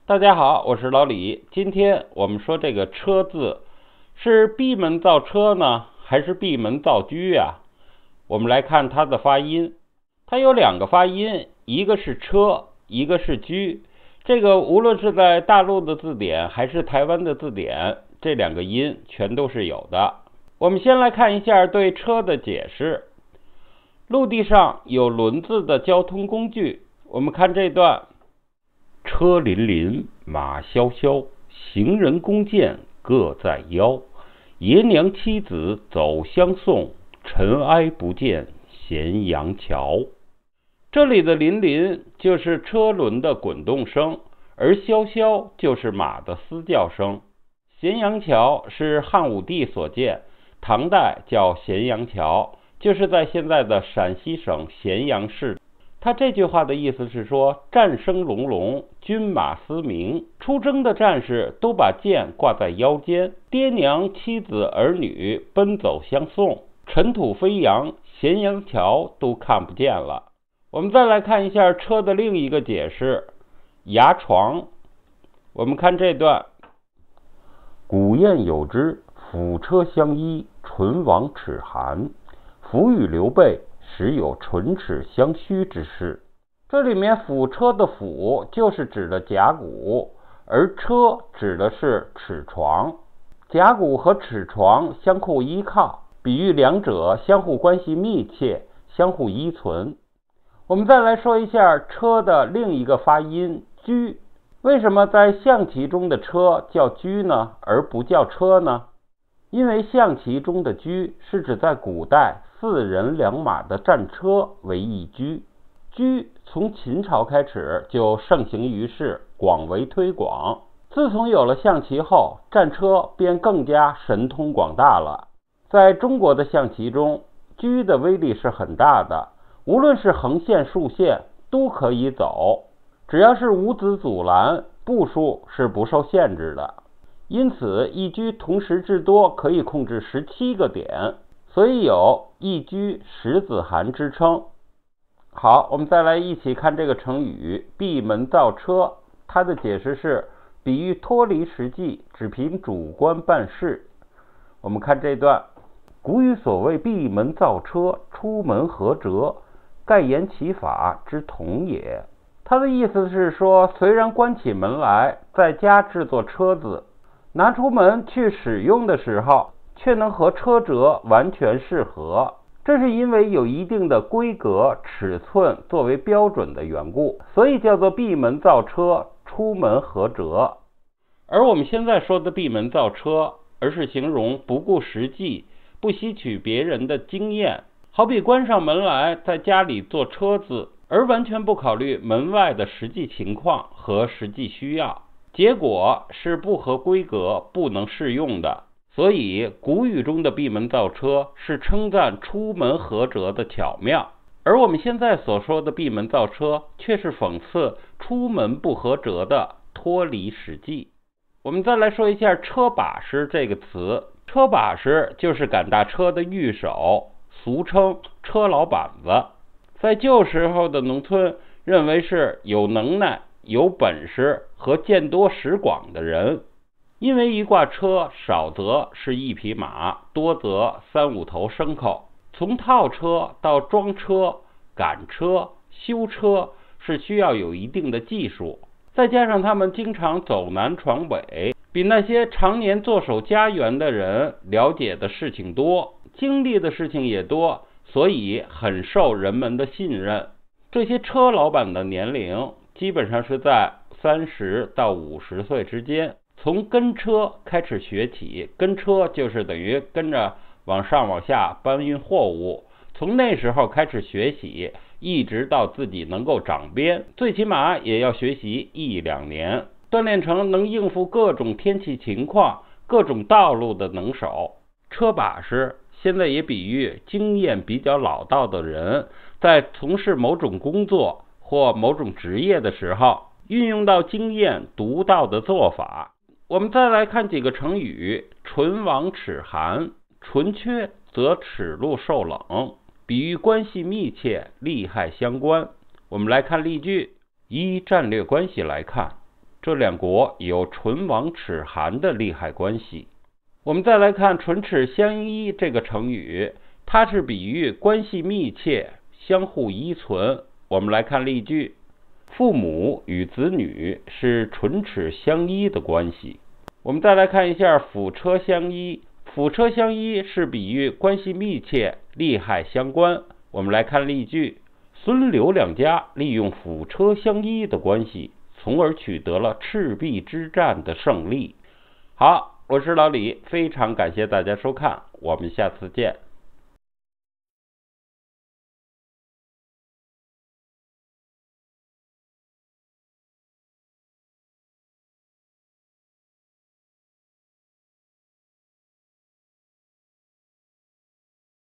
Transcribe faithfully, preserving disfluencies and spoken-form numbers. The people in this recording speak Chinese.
大家好，我是老李。今天我们说这个车字是闭门造车呢，还是闭门造车呀？我们来看它的发音，它有两个发音，一个是车，一个是车。这个无论是在大陆的字典还是台湾的字典，这两个音全都是有的。我们先来看一下对车的解释。陆地上有轮子的交通工具，我们看这段。车辚辚，马萧萧，行人弓箭各在腰。爷娘妻子走相送，尘埃不见咸阳桥。这里的辚辚就是车轮的滚动声，而萧萧就是马的嘶叫声。咸阳桥是汉武帝所建，唐代叫咸阳桥，就是在现在的陕西省咸阳市。他这句话的意思是说，战声隆隆，军马嘶鸣，出征的战士都把剑挂在腰间，爹娘、妻子、儿女奔走相送，尘土飞扬，咸阳桥都看不见了。我们再来看一下车的另一个解释，牙床。我们看这段，古谚有之，辅车相依，唇亡齿寒。辅与刘备时有唇齿相虚之事。这里面辅车的辅就是指的甲骨，而车指的是齿床。甲骨和齿床相互依靠，比喻两者相互关系密切，相互依存。我们再来说一下车的另一个发音车。为什么在象棋中的车叫车呢，而不叫车呢？因为象棋中的车是指在古代四人两马的战车为一车。车从秦朝开始就盛行于世，广为推广。自从有了象棋后，战车便更加神通广大了。在中国的象棋中，车的威力是很大的，无论是横线竖线都可以走，只要是无子阻拦，步数是不受限制的。因此一车同时至多可以控制十七个点，所以有一车十子寒之称。好，我们再来一起看这个成语闭门造车。它的解释是比喻脱离实际，只凭主观办事。我们看这段，古语所谓闭门造车，出门合辙，盖言其法之同也。它的意思是说，虽然关起门来在家制作车子，拿出门去使用的时候，却能和车辙完全适合。这是因为有一定的规格尺寸作为标准的缘故，所以叫做闭门造车，出门合辙。而我们现在说的闭门造车，而是形容不顾实际，不吸取别人的经验，好比关上门来在家里做车子，而完全不考虑门外的实际情况和实际需要，结果是不合规格，不能适用的。所以古语中的闭门造车是称赞出门合辙的巧妙，而我们现在所说的闭门造车却是讽刺出门不合辙的脱离实际。我们再来说一下车把式这个词。车把式就是赶大车的御手，俗称车老板子。在旧时候的农村认为是有能耐、有本事和见多识广的人，因为一挂车少则是一匹马，多则三五头牲口，从套车到装车、赶车、修车是需要有一定的技术，再加上他们经常走南闯北，比那些常年坐守家园的人了解的事情多，经历的事情也多，所以很受人们的信任。这些车老板的年龄基本上是在三十到五十岁之间，从跟车开始学起，跟车就是等于跟着往上往下搬运货物，从那时候开始学习，一直到自己能够掌鞭，最起码也要学习一两年，锻炼成能应付各种天气情况、各种道路的能手。车把式现在也比喻经验比较老道的人，在从事某种工作或某种职业的时候，运用到经验独到的做法。我们再来看几个成语，唇亡齿寒。唇缺则齿路受冷，比喻关系密切，利害相关。我们来看例句，依战略关系来看， 这两国有唇亡齿寒的利害关系。我们再来看唇齿相依这个成语，它是比喻关系密切，相互依存。我们来看例句：父母与子女是唇齿相依的关系。我们再来看一下辅车相依，辅车相依是比喻关系密切，利害相关。我们来看例句：孙刘两家利用辅车相依的关系，从而取得了赤壁之战的胜利。好，我是老李，非常感谢大家收看，我们下次见。